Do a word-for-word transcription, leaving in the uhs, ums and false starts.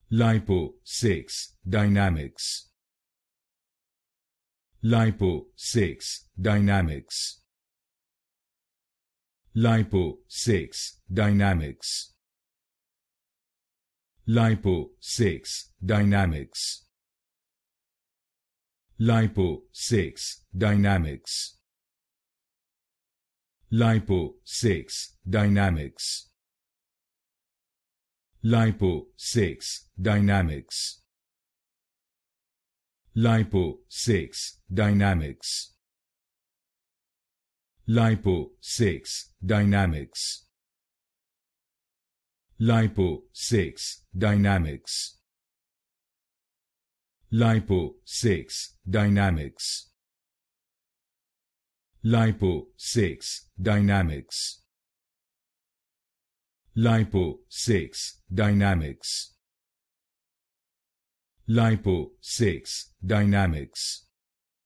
Lipo six Dynamix. Lipo six Dynamix. Lipo six Dynamix. Lipo six Dynamix. Lipo six Dynamix. Lipo six Dynamix. Lipo six Dynamix. Lipo six Dynamix. Lipo six Dynamix. Lipo six Dynamix. Lipo six Dynamix. Lipo six Dynamix. Lipo six Dynamix. Lipo six Dynamix.